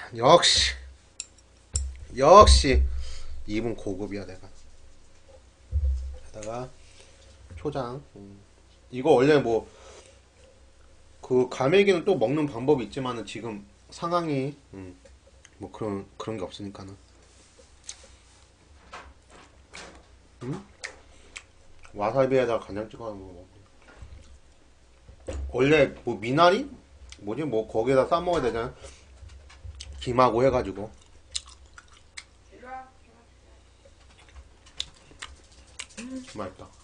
역시 역시 입은 고급이야 내가. 게다가 초장. 이거 원래 뭐 그 갈매기는 또 먹는 방법이 있지만은 지금 상황이 뭐 그런 게 없으니까는. 와사비에다가 간장 찍어 먹어. 원래 뭐 미나리 뭐지 뭐 거기에다 싸 먹어야 되잖아. 김하고 해가지고. 맛있다.